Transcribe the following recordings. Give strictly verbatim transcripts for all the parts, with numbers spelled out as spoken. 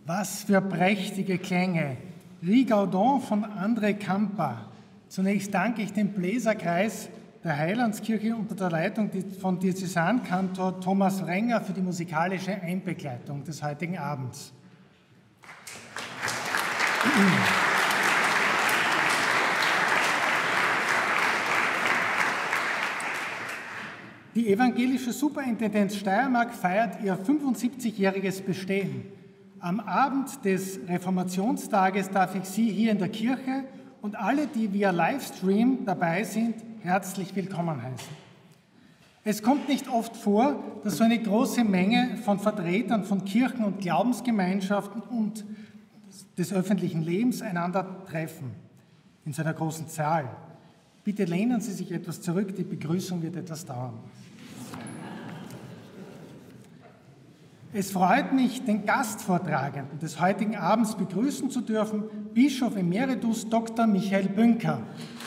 Was für prächtige Klänge. Rigaudon von André Campa. Zunächst danke ich dem Bläserkreis der Heilandskirche unter der Leitung von Diözesankantor Thomas Wrenger für die musikalische Einbegleitung des heutigen Abends. Die evangelische Superintendenz Steiermark feiert ihr fünfundsiebzigjähriges Bestehen. Am Abend des Reformationstages darf ich Sie hier in der Kirche und alle, die via Livestream dabei sind, herzlich willkommen heißen. Es kommt nicht oft vor, dass so eine große Menge von Vertretern von Kirchen und Glaubensgemeinschaften und des öffentlichen Lebens einander treffen, in so einer großen Zahl. Bitte lehnen Sie sich etwas zurück, die Begrüßung wird etwas dauern. Es freut mich, den Gastvortragenden des heutigen Abends begrüßen zu dürfen, Bischof Emeritus Doktor Michael Bünker.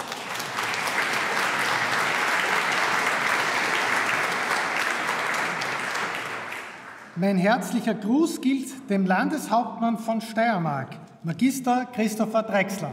Mein herzlicher Gruß gilt dem Landeshauptmann von Steiermark, Magister Christopher Drechsler.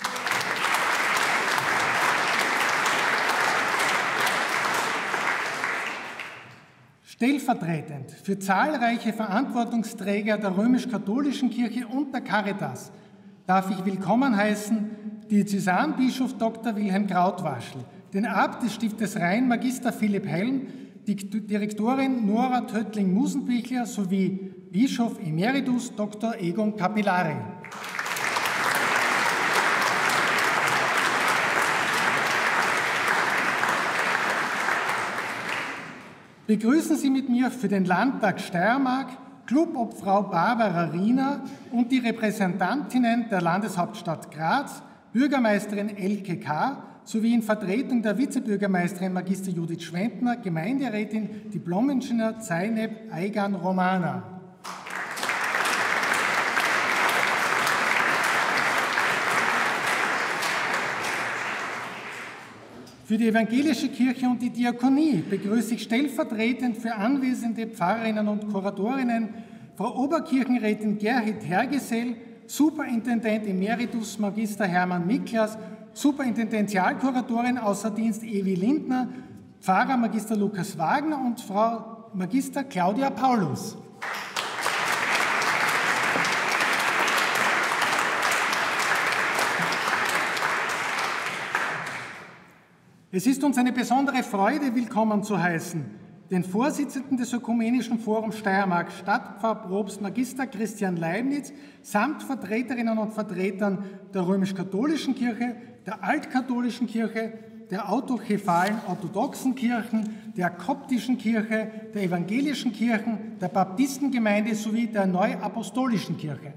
Stellvertretend für zahlreiche Verantwortungsträger der römisch-katholischen Kirche und der Caritas darf ich willkommen heißen Diözesanbischof Doktor Wilhelm Krautwaschel, den Abt des Stiftes Rhein Magister Philipp Helm, die Direktorin Nora Töttling-Musenbichler sowie Bischof Emeritus Doktor Egon Capillari. Begrüßen Sie mit mir für den Landtag Steiermark Clubobfrau Barbara Riener und die Repräsentantinnen der Landeshauptstadt Graz, Bürgermeisterin Elke K. sowie in Vertretung der Vizebürgermeisterin Magister Judith Schwentner, Gemeinderätin Diplom-Ingenieur Zeynep Aygan Romana. Für die evangelische Kirche und die Diakonie begrüße ich stellvertretend für anwesende Pfarrerinnen und Kuratorinnen Frau Oberkirchenrätin Gerhard Hergesell, Superintendent Emeritus Magister Hermann Miklas, Superintendentialkuratorin außer Dienst Evi Lindner, Pfarrer Magister Lukas Wagner und Frau Magister Claudia Paulus. Es ist uns eine besondere Freude, willkommen zu heißen, den Vorsitzenden des Ökumenischen Forums Steiermark, Stadtpfarrpropst Magister Christian Leibniz, samt Vertreterinnen und Vertretern der römisch-katholischen Kirche, der altkatholischen Kirche, der autokephalen orthodoxen Kirchen, der koptischen Kirche, der evangelischen Kirchen, der Baptistengemeinde sowie der neuapostolischen Kirche.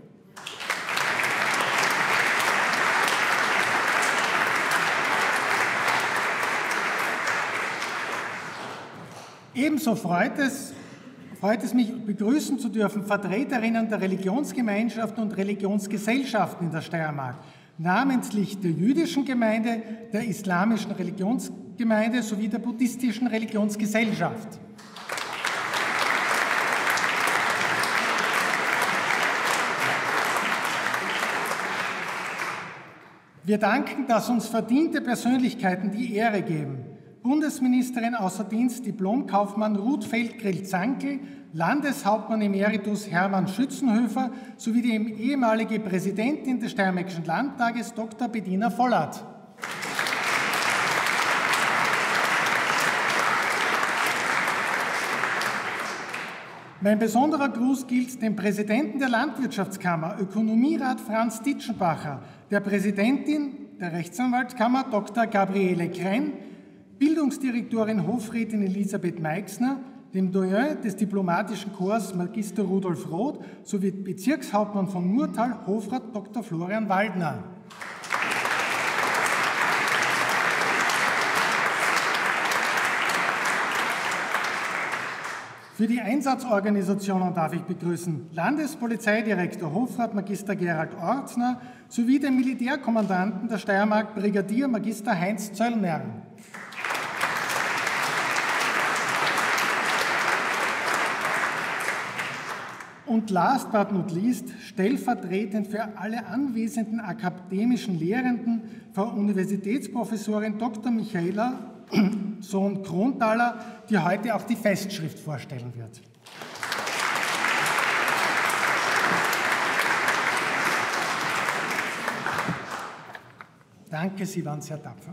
Ebenso freut es, freut es mich, begrüßen zu dürfen Vertreterinnen der Religionsgemeinschaften und Religionsgesellschaften in der Steiermark, namentlich der jüdischen Gemeinde, der islamischen Religionsgemeinde sowie der buddhistischen Religionsgesellschaft. Wir danken, dass uns verdiente Persönlichkeiten die Ehre geben. Bundesministerin außer Dienst Diplomkaufmann Ruth Feldgrill-Zankel, Landeshauptmann Emeritus Hermann Schützenhöfer sowie die ehemalige Präsidentin des Steiermärkischen Landtages Doktor Bettina Vollert. Mein besonderer Gruß gilt dem Präsidenten der Landwirtschaftskammer, Ökonomierat Franz Ditschenbacher, der Präsidentin der Rechtsanwaltskammer Doktor Gabriele Krenn, Bildungsdirektorin Hofrätin Elisabeth Meixner, dem Doyen des diplomatischen Korps Magister Rudolf Roth sowie Bezirkshauptmann von Murtal, Hofrat Doktor Florian Waldner. Für die Einsatzorganisationen darf ich begrüßen Landespolizeidirektor Hofrat Magister Gerald Ortzner sowie den Militärkommandanten der Steiermark Brigadier Magister Heinz Zöllner. Und last but not least, stellvertretend für alle anwesenden akademischen Lehrenden, Frau Universitätsprofessorin Doktor Michaela Sohn-Kronthaler, die heute auch die Festschrift vorstellen wird. Danke, Sie waren sehr tapfer.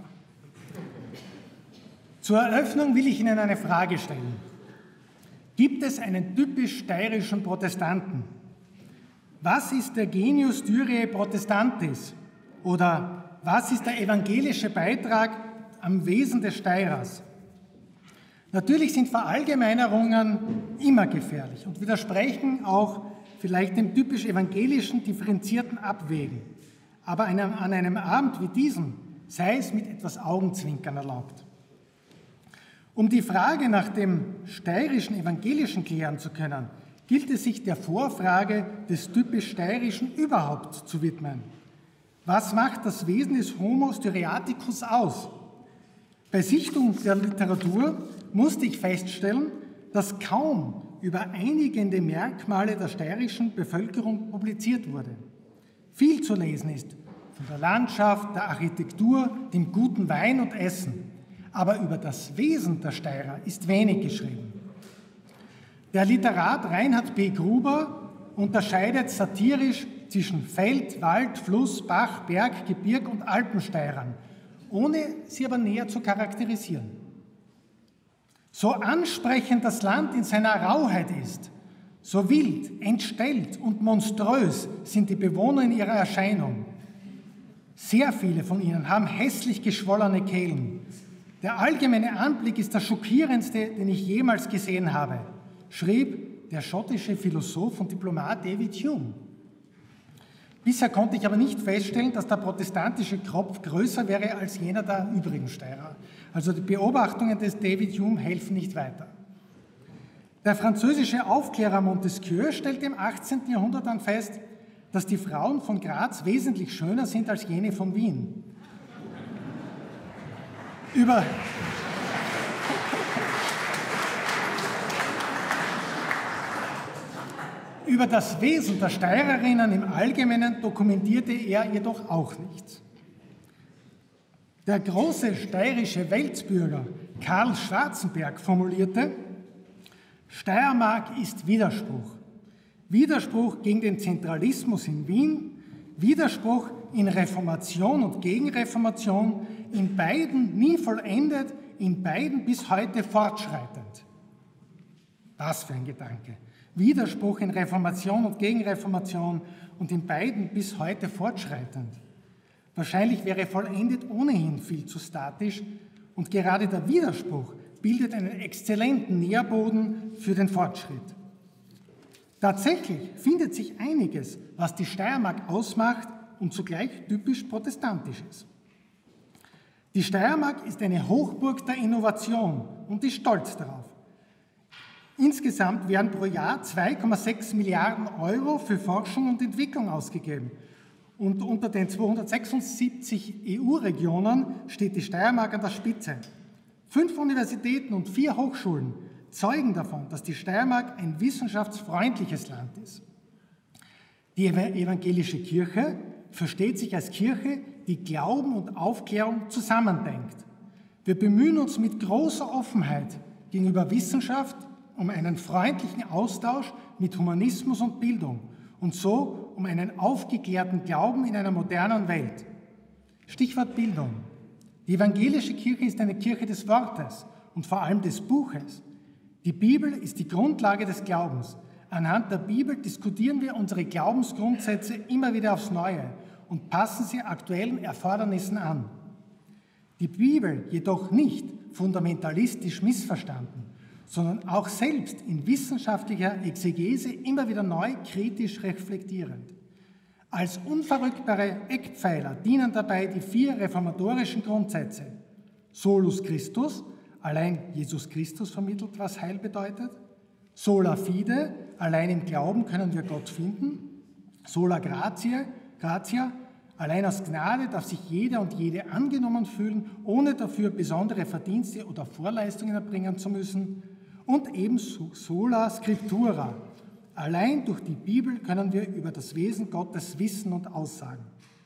Zur Eröffnung will ich Ihnen eine Frage stellen. Gibt es einen typisch steirischen Protestanten? Was ist der Genius Dyrae Protestantis? Oder was ist der evangelische Beitrag am Wesen des Steirers? Natürlich sind Verallgemeinerungen immer gefährlich und widersprechen auch vielleicht dem typisch evangelischen differenzierten Abwägen. Aber an einem Abend wie diesem sei es mit etwas Augenzwinkern erlaubt. Um die Frage nach dem steirischen Evangelischen klären zu können, gilt es sich der Vorfrage des typisch Steirischen überhaupt zu widmen. Was macht das Wesen des Homo Styriaticus aus? Bei Sichtung der Literatur musste ich feststellen, dass kaum über einigende Merkmale der steirischen Bevölkerung publiziert wurde. Viel zu lesen ist von der Landschaft, der Architektur, dem guten Wein und Essen. Aber über das Wesen der Steirer ist wenig geschrieben. Der Literat Reinhard P. Gruber unterscheidet satirisch zwischen Feld-, Wald-, Fluss-, Bach-, Berg-, Gebirg- und Alpensteirern, ohne sie aber näher zu charakterisieren. So ansprechend das Land in seiner Rauheit ist, so wild, entstellt und monströs sind die Bewohner in ihrer Erscheinung. Sehr viele von ihnen haben hässlich geschwollene Kehlen. Der allgemeine Anblick ist der schockierendste, den ich jemals gesehen habe, schrieb der schottische Philosoph und Diplomat David Hume. Bisher konnte ich aber nicht feststellen, dass der protestantische Kropf größer wäre als jener der übrigen Steirer. Also die Beobachtungen des David Hume helfen nicht weiter. Der französische Aufklärer Montesquieu stellte im achtzehnten Jahrhundert dann fest, dass die Frauen von Graz wesentlich schöner sind als jene von Wien. Über, Über das Wesen der Steirerinnen im Allgemeinen dokumentierte er jedoch auch nichts. Der große steirische Weltbürger Karl Schwarzenberg formulierte: Steiermark ist Widerspruch. Widerspruch gegen den Zentralismus in Wien, Widerspruch in Reformation und Gegenreformation, in beiden nie vollendet, in beiden bis heute fortschreitend. Was für ein Gedanke. Widerspruch in Reformation und Gegenreformation und in beiden bis heute fortschreitend. Wahrscheinlich wäre vollendet ohnehin viel zu statisch und gerade der Widerspruch bildet einen exzellenten Nährboden für den Fortschritt. Tatsächlich findet sich einiges, was die Steiermark ausmacht und zugleich typisch protestantisch ist. Die Steiermark ist eine Hochburg der Innovation und ist stolz darauf. Insgesamt werden pro Jahr zwei Komma sechs Milliarden Euro für Forschung und Entwicklung ausgegeben. Und unter den zweihundertsechsundsiebzig E U-Regionen steht die Steiermark an der Spitze. Fünf Universitäten und vier Hochschulen zeugen davon, dass die Steiermark ein wissenschaftsfreundliches Land ist. Die evangelische Kirche versteht sich als Kirche, die Glauben und Aufklärung zusammendenkt. Wir bemühen uns mit großer Offenheit gegenüber Wissenschaft um einen freundlichen Austausch mit Humanismus und Bildung und so um einen aufgeklärten Glauben in einer modernen Welt. Stichwort Bildung. Die evangelische Kirche ist eine Kirche des Wortes und vor allem des Buches. Die Bibel ist die Grundlage des Glaubens. Anhand der Bibel diskutieren wir unsere Glaubensgrundsätze immer wieder aufs Neue und passen sie aktuellen Erfordernissen an. Die Bibel jedoch nicht fundamentalistisch missverstanden, sondern auch selbst in wissenschaftlicher Exegese immer wieder neu kritisch reflektierend. Als unverrückbare Eckpfeiler dienen dabei die vier reformatorischen Grundsätze. Solus Christus, allein Jesus Christus vermittelt, was Heil bedeutet. Sola fide, allein im Glauben können wir Gott finden. Sola gratia, gratia, allein aus Gnade darf sich jeder und jede angenommen fühlen, ohne dafür besondere Verdienste oder Vorleistungen erbringen zu müssen. Und ebenso sola scriptura, Allein durch die Bibel können wir über das Wesen Gottes wissen und aussagen.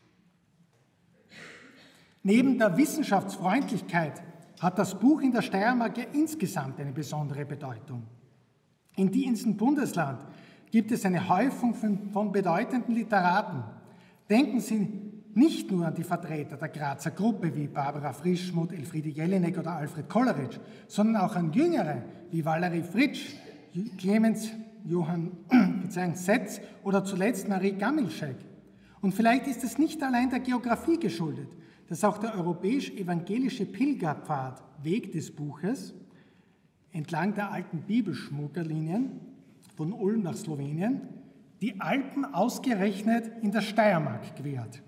Neben der Wissenschaftsfreundlichkeit hat das Buch in der Steiermark ja insgesamt eine besondere Bedeutung. In diesem Bundesland gibt es eine Häufung von, von bedeutenden Literaten. Denken Sie nicht nur an die Vertreter der Grazer Gruppe wie Barbara Frischmuth, Elfriede Jelinek oder Alfred Kolleritsch, sondern auch an Jüngere wie Valerie Fritsch, Clemens Johann Setz oder zuletzt Marie Gamilschek. Und vielleicht ist es nicht allein der Geografie geschuldet, dass auch der europäisch-evangelische Pilgerpfad Weg des Buches entlang der alten Bibelschmuggerlinien von Ulm nach Slowenien die Alpen ausgerechnet in der Steiermark quert.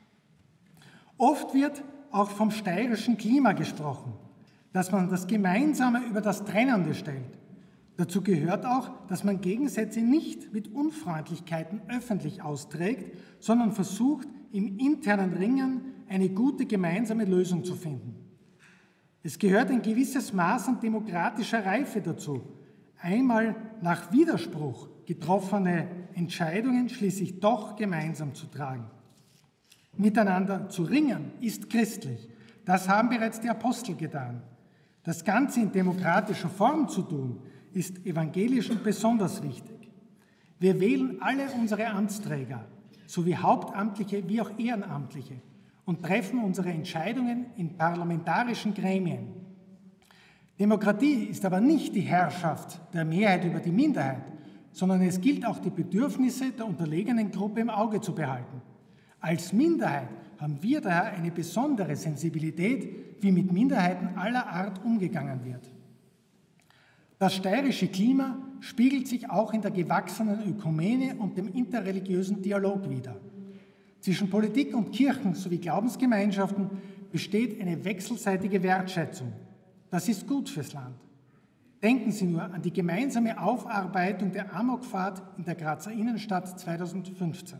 Oft wird auch vom steirischen Klima gesprochen, dass man das Gemeinsame über das Trennende stellt. Dazu gehört auch, dass man Gegensätze nicht mit Unfreundlichkeiten öffentlich austrägt, sondern versucht, im internen Ringen eine gute gemeinsame Lösung zu finden. Es gehört ein gewisses Maß an demokratischer Reife dazu, einmal nach Widerspruch getroffene Entscheidungen schließlich doch gemeinsam zu tragen. Miteinander zu ringen ist christlich. Das haben bereits die Apostel getan. Das Ganze in demokratischer Form zu tun, ist Evangelischen besonders wichtig. Wir wählen alle unsere Amtsträger, sowie Hauptamtliche wie auch Ehrenamtliche, und treffen unsere Entscheidungen in parlamentarischen Gremien. Demokratie ist aber nicht die Herrschaft der Mehrheit über die Minderheit, sondern es gilt auch die Bedürfnisse der unterlegenen Gruppe im Auge zu behalten. Als Minderheit haben wir daher eine besondere Sensibilität, wie mit Minderheiten aller Art umgegangen wird. Das steirische Klima spiegelt sich auch in der gewachsenen Ökumene und dem interreligiösen Dialog wider. Zwischen Politik und Kirchen sowie Glaubensgemeinschaften besteht eine wechselseitige Wertschätzung. Das ist gut fürs Land. Denken Sie nur an die gemeinsame Aufarbeitung der Amokfahrt in der Grazer Innenstadt zweitausendfünfzehn.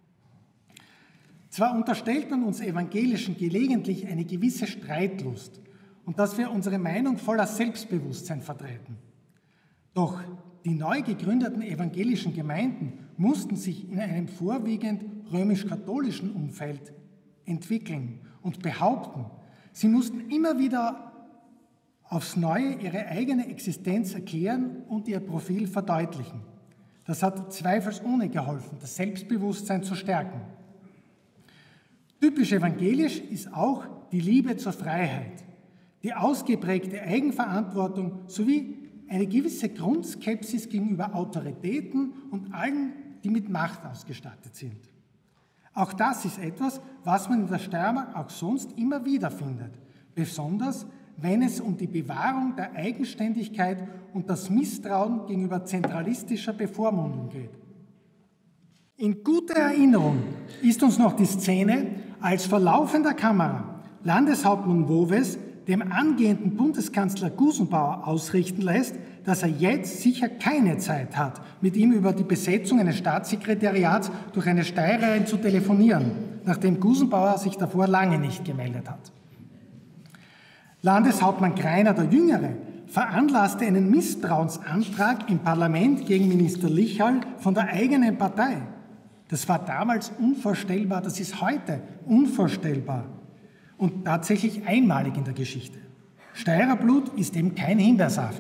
Zwar unterstellt man uns Evangelischen gelegentlich eine gewisse Streitlust und dass wir unsere Meinung voller Selbstbewusstsein vertreten. Doch die neu gegründeten evangelischen Gemeinden mussten sich in einem vorwiegend römisch-katholischen Umfeld entwickeln und behaupten. Sie mussten immer wieder aufs Neue ihre eigene Existenz erklären und ihr Profil verdeutlichen. Das hat zweifelsohne geholfen, das Selbstbewusstsein zu stärken. Typisch evangelisch ist auch die Liebe zur Freiheit, die ausgeprägte Eigenverantwortung sowie eine gewisse Grundskepsis gegenüber Autoritäten und allen, die mit Macht ausgestattet sind. Auch das ist etwas, was man in der Steiermark auch sonst immer wieder findet, besonders wenn es um die Bewahrung der Eigenständigkeit und das Misstrauen gegenüber zentralistischer Bevormundung geht. In guter Erinnerung ist uns noch die Szene, als vor laufender Kamera Landeshauptmann Woves dem angehenden Bundeskanzler Gusenbauer ausrichten lässt, dass er jetzt sicher keine Zeit hat, mit ihm über die Besetzung eines Staatssekretariats durch eine Steirerin zu telefonieren, nachdem Gusenbauer sich davor lange nicht gemeldet hat. Landeshauptmann Greiner der Jüngere veranlasste einen Misstrauensantrag im Parlament gegen Minister Lichhall von der eigenen Partei. Das war damals unvorstellbar, das ist heute unvorstellbar und tatsächlich einmalig in der Geschichte. Steirerblut ist eben kein Himbeersaft.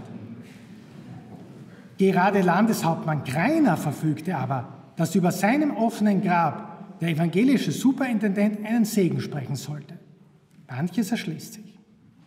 Gerade Landeshauptmann Greiner verfügte aber, dass über seinem offenen Grab der evangelische Superintendent einen Segen sprechen sollte. Manches erschließt sich.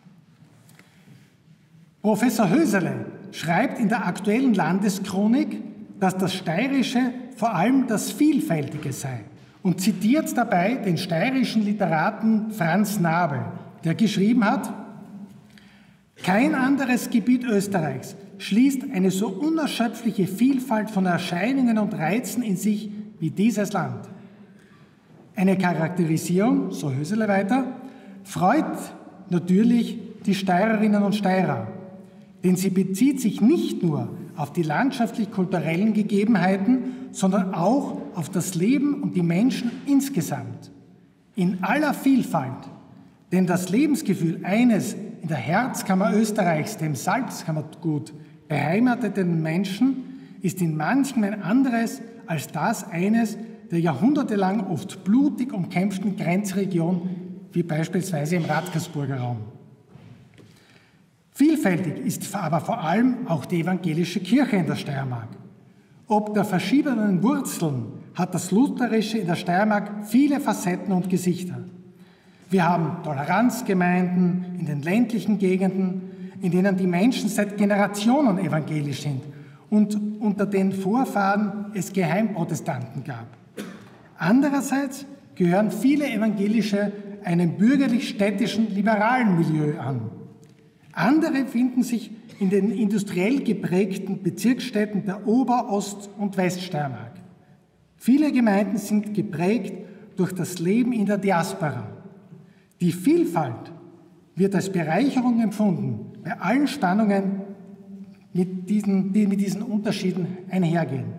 Professor Höserle schreibt in der aktuellen Landeschronik, dass das Steirische vor allem das Vielfältige sei und zitiert dabei den steirischen Literaten Franz Nabel, der geschrieben hat: Kein anderes Gebiet Österreichs schließt eine so unerschöpfliche Vielfalt von Erscheinungen und Reizen in sich wie dieses Land. Eine Charakterisierung, so Höserle weiter, freut natürlich die Steirerinnen und Steirer, denn sie bezieht sich nicht nur auf die landschaftlich-kulturellen Gegebenheiten, sondern auch auf das Leben und die Menschen insgesamt, in aller Vielfalt. Denn das Lebensgefühl eines in der Herzkammer Österreichs, dem Salzkammergut, beheimateten Menschen ist in manchem ein anderes als das eines der jahrhundertelang oft blutig umkämpften Grenzregion, wie beispielsweise im Radkersburger Raum. Vielfältig ist aber vor allem auch die evangelische Kirche in der Steiermark. Ob der verschiedenen Wurzeln hat das Lutherische in der Steiermark viele Facetten und Gesichter. Wir haben Toleranzgemeinden in den ländlichen Gegenden, in denen die Menschen seit Generationen evangelisch sind und unter den Vorfahren es Geheimprotestanten gab. Andererseits gehören viele Evangelische einem bürgerlich-städtischen liberalen Milieu an. Andere finden sich in den industriell geprägten Bezirksstädten der Ober-, Ost- und Weststeiermark. Viele Gemeinden sind geprägt durch das Leben in der Diaspora. Die Vielfalt wird als Bereicherung empfunden bei allen Spannungen, mit diesen, die mit diesen Unterschieden einhergehen.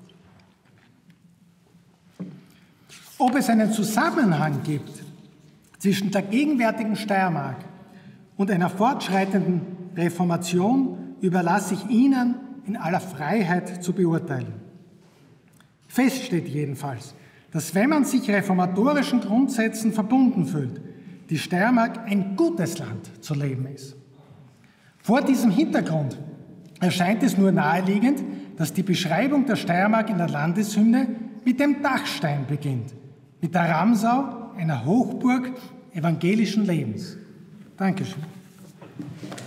Ob es einen Zusammenhang gibt zwischen der gegenwärtigen Steiermark und einer fortschreitenden Reformation, überlasse ich Ihnen in aller Freiheit zu beurteilen. Fest steht jedenfalls, dass wenn man sich reformatorischen Grundsätzen verbunden fühlt, die Steiermark ein gutes Land zu leben ist. Vor diesem Hintergrund erscheint es nur naheliegend, dass die Beschreibung der Steiermark in der Landeshymne mit dem Dachstein beginnt, mit der Ramsau, einer Hochburg evangelischen Lebens. Dankeschön.